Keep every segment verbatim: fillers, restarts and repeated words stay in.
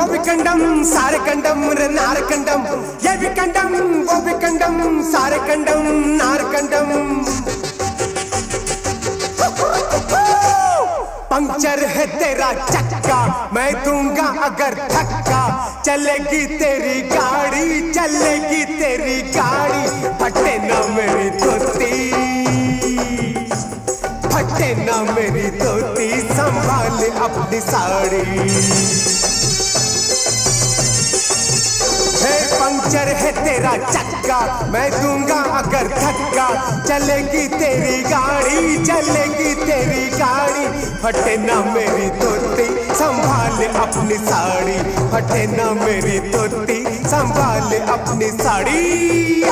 वो भी कंडम सारे कंडम रे नार कंडम, ये भी कंडम वो भी कंडम सारे कंडम नार कंडम। पंक्चर है तेरा चक्का मैं दूंगा अगर धक्का, चलेगी तेरी गाड़ी चलेगी तेरी गाड़ी। फटे ना मेरी धोती फटे ना मेरी धोती, संभाल अपनी साड़ी। पंक्चर है तेरा चक्का मैं दूंगा अगर धक्का, चलेगी तेरी गाड़ी चलेगी तेरी गाड़ी। फटे ना मेरी धोती संभाल अपनी साड़ी, फटे ना मेरी धोती संभाल अपनी साड़ी।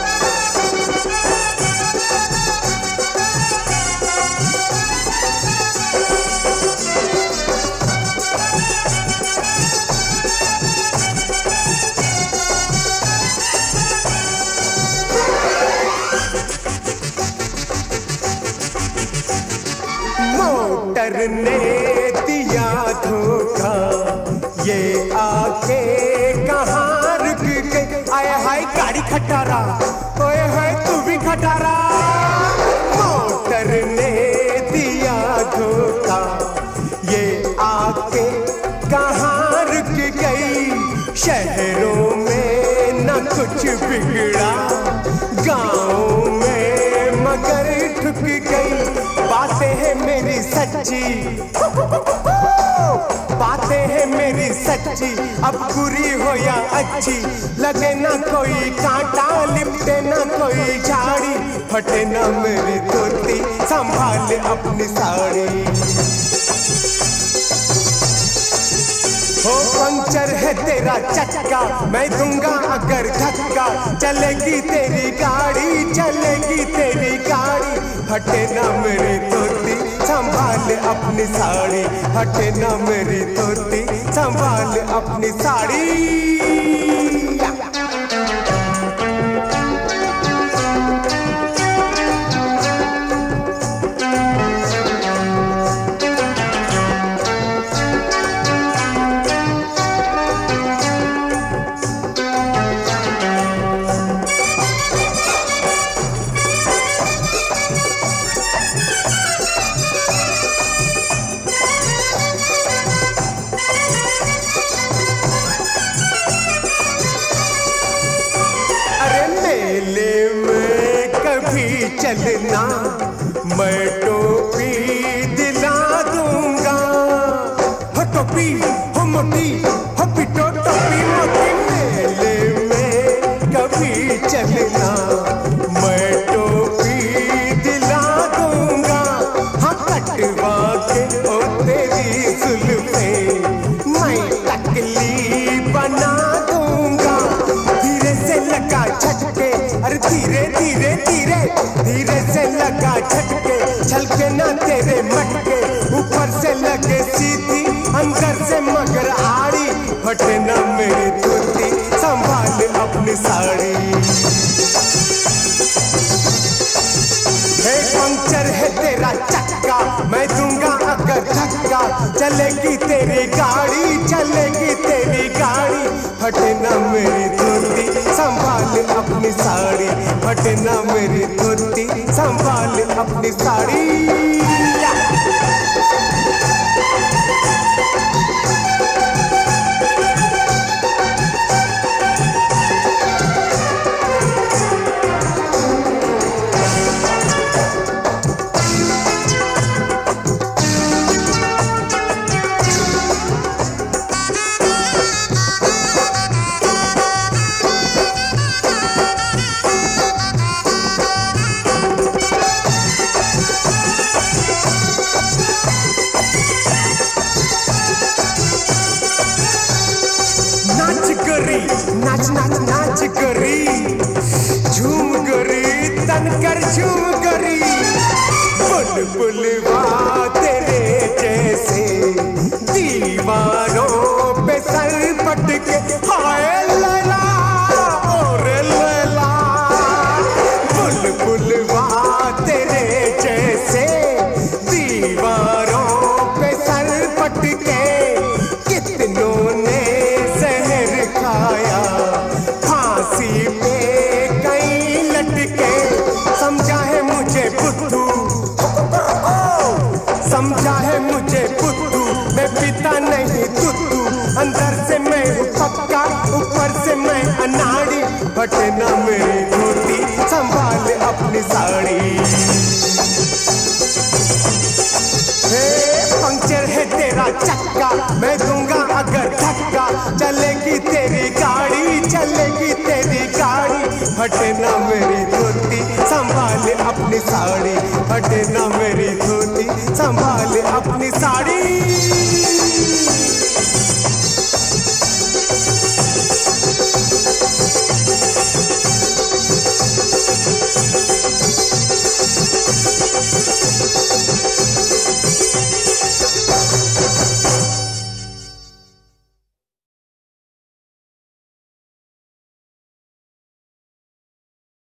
मोटर ने दिया धोखा ये आके कहाँ रुक गई। आए हाय गाड़ी खटारा ओए हाय तू भी खटारा। मोटर ने दिया धोखा ये आके कहाँ रुक गई। शहरों में न कुछ बिगड़ा गाँव में मगर ठुक गई। बातें हैं मेरी सच्ची बातें हैं मेरी सच्ची, अब बुरी हो या अच्छी। लगे ना कोई कांटा लिपटे ना कोई झाड़ी, फटे ना मेरी धोती संभाल अपनी साड़ी। हो पंक्चर है तेरा चक्का मैं दूंगा अगर धक्का, चलेगी तेरी गाड़ी चलेगी तेरी गाड़ी। फटे ना मेरी धोती संभाल अपनी साड़ी, फटे ना मेरी धोती संभाल अपनी साड़ी। चलना मैं टोपी दिला दूंगा। हो टोपी हो मोटी हो पिटो टोपी मोटी। मेले में कभी चलना मैं टोपी दिला दूंगा। हाँ कटवा के ओ तेरी जुल्फे मैं टकली बना दूंगा। धीरे से लगा झटके अरे धीरे धीरे धीरे धीरे से लगा झटके, छलके ना तेरे मटके। ऊपर से लगे सीधी अंदर से मगर आड़ी, फटे ना मेरी धोती संभाल अपनी साड़ी। हे पंक्चर है तेरा चक्का मैं दूंगा अगर धक्का, चलेगी तेरी गाड़ी चलेगी तेरी गाड़ी। फटे ना मेरी धोती संभाल अपनी साड़ी, फटे ना मेरी धोती संभाल अपनी साड़ी। नाच नाच नाच करी झूम करी तन कर झूम करी। बुलबुलवा तेरे जैसे दीवारों पे सर पटके। हाय लैला और लैला बुलबुलवा तेरे जैसे दीवारों पे सर पटके। कितनों ने फटे ना मेरी धोती, संभाल अपनी साड़ी। हे पंक्चर है तेरा चक्का, मैं दूंगा अगर धक्का, चलेगी तेरी गाड़ी, चलेगी तेरी गाड़ी। फटे ना मेरी धोती, संभाल अपनी साड़ी, फटे ना मेरी धोती, संभाल अपनी साड़ी।